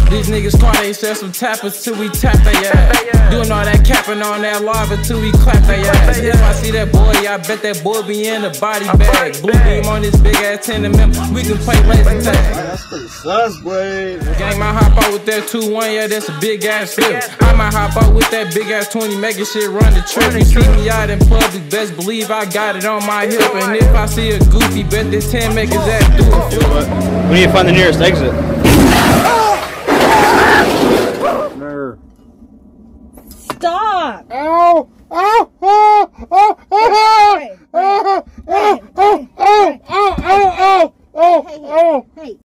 These niggas call they sell some tappers till we tap they ass. Doing all that capping on that lava till we clap they ass. If I see that boy, I bet that boy be in a body bag. Blue beam on this big ass 10 mm, we can play laser tag. That's pretty sus, boy. Gang might hop out with that 2-1, yeah, that's a big ass flip. I might hop out with that big ass 20, making shit run the trip. You see me out in public, best believe I got it on my hip. And if I see a goofy, bet this 10 make his ass do it. We need to find the nearest exit. Stop! Ow! Ow! Ow! Ow! Ow! Ow! Ow! Ow! Ow! Ow! Ow! Ow! Ow!